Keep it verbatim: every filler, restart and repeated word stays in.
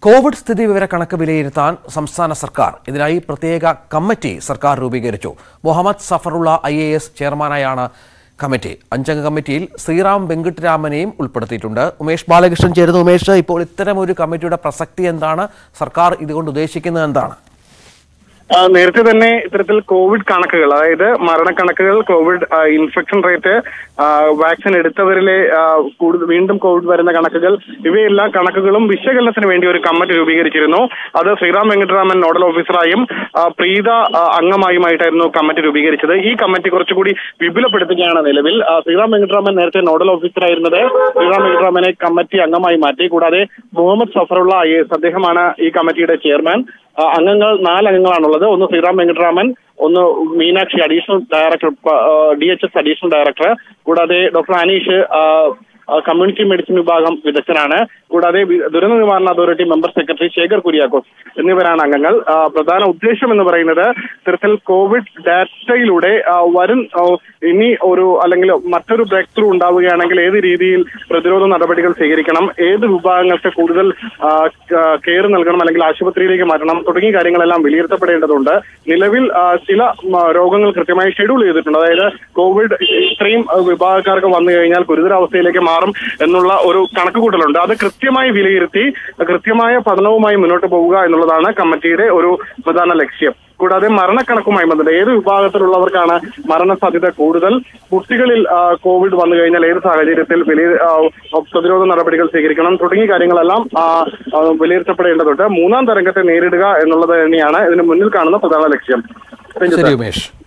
Covid സ്ഥിതി വിവര കണക്ക് വിലയിരുത്താൻ സംസ്ഥാന സർക്കാർ ഇതിനായി പ്രത്യേക കമ്മിറ്റി സർക്കാർ രൂപീകരിച്ചു. Muhammad Zafarulla I A S ചെയർമാനായാണ് കമ്മിറ്റി. അഞ്ചംഗ കമ്മിറ്റിയിൽ ശ്രീറാം വെങ്കിട്ടരാമനെയും ഉൾപ്പെടുത്തിയിട്ടുണ്ട്. ഉമേഷ് ബാലകൃഷ്ണൻ ചേരുന്നു. ഉമേഷ്, ഇപ്പോൾ ഇത്തരം ഒരു കമ്മിറ്റിയുടെ പ്രസക്തി എന്താണ്? സർക്കാർ ഇതുകൊണ്ട് ഉദ്ദേശിക്കുന്നത് എന്താണ്? നേരത്തെ തന്നെ ഇത്തരത്തിൽ കോവിഡ് കണക്കുകൾ, അതായത് മരണക്കണക്കുകൾ, കോവിഡ് ഇൻഫെക്ഷൻ റേറ്റ്, വാക്സിൻ എടുത്തവരിലെ കൂടുതൽ വീണ്ടും കോവിഡ് വരുന്ന കണക്കുകൾ, ഇവയെല്ലാം കണക്കുകളും വിശകലനത്തിന് വേണ്ടി ഒരു കമ്മിറ്റി രൂപീകരിച്ചിരുന്നു. അത് ശ്രീറാം വെങ്കിട്ടരാമൻ നോഡൽ ഓഫീസറായും പ്രീത അംഗമായുമായിട്ടായിരുന്നു കമ്മിറ്റി രൂപീകരിച്ചത്. ഈ കമ്മിറ്റി കുറച്ചുകൂടി വിപുലപ്പെടുത്തുകയാണ് നിലവിൽ. ശ്രീറാം വെങ്കിട്ടരാമൻ നേരത്തെ നോഡൽ ഓഫീസറായിരുന്നത് ശ്രീറാം വെങ്കിട്ടരാമനെ കമ്മിറ്റി അംഗമായി മാറ്റി. കൂടാതെ മുഹമ്മദ് സഫറുള്ള ഐ എസ് അദ്ദേഹമാണ് ഈ കമ്മിറ്റിയുടെ ചെയർമാൻ. അംഗങ്ങൾ നാലംഗങ്ങളാണുള്ളത്. ഒന്ന് ശ്രീറാം വെങ്കിട്ടരാമൻ, ഒന്ന് Meenakshi additional director, D H S additional director, കൂടാതെ ഡോക്ടർ അനീഷ് കമ്മ്യൂണിറ്റി മെഡിസിൻ വിഭാഗം വിദഗ്ധനാണ്. കൂടാതെ ദുരന്ത നിവാരണ authority member secretary Shekhar Kuriakose എന്നിവരാണ് അംഗങ്ങൾ. പ്രധാന ഉദ്ദേശം എന്ന് പറയുന്നത് ഇത്തരത്തിൽ കോവിഡ് ഡാറ്റയിലൂടെ വരും ഇനി ഒരു അല്ലെങ്കിൽ മറ്റൊരു ബ്രേക്ക് ത്രൂ ഉണ്ടാവുകയാണെങ്കിൽ ഏത് രീതിയിൽ പ്രതിരോധ നടപടികൾ സ്വീകരിക്കണം, ഏത് വിഭാഗങ്ങൾക്ക് കൂടുതൽ കെയർ നൽകണം അല്ലെങ്കിൽ ആശുപത്രിയിലേക്ക് മാറ്റണം തുടങ്ങിയ കാര്യങ്ങളെല്ലാം വിലയിരുത്തപ്പെടേണ്ടതുണ്ട്. നിലവിൽ ചില രോഗങ്ങൾ കൃത്യമായി ഷെഡ്യൂൾ ചെയ്തിട്ടുണ്ട്. അതായത് കോവിഡ് ഇത്രയും വിഭാഗക്കാർക്ക് വന്നു കഴിഞ്ഞാൽ ഗുരുതരാവസ്ഥയിലേക്ക് മാറും എന്നുള്ള ഒരു കണക്കുകൂട്ടലുണ്ട്. അത് കൃത്യമായി വിലയിരുത്തി കൃത്യമായ പഠനവുമായി മുന്നോട്ട് പോവുക എന്നുള്ളതാണ് കമ്മിറ്റിയുടെ ഒരു പ്രധാന ലക്ഷ്യം. കൂടാതെ മരണക്കണക്കുമായി ബന്ധപ്പെട്ട് ഏത് വിഭാഗത്തിലുള്ളവർക്കാണ് മരണസാധ്യത കൂടുതൽ, കുട്ടികളിൽ കോവിഡ് വന്നു കഴിഞ്ഞാൽ ഏത് സാഹചര്യത്തിൽ വലിയ പ്രതിരോധ നടപടികൾ സ്വീകരിക്കണം തുടങ്ങിയ കാര്യങ്ങളെല്ലാം വിലയിരുത്തപ്പെടേണ്ടതുണ്ട്. മൂന്നാം തരംഗത്തെ നേരിടുക എന്നുള്ളത് തന്നെയാണ് ഇതിന് മുന്നിൽ കാണുന്ന പ്രധാന ലക്ഷ്യം.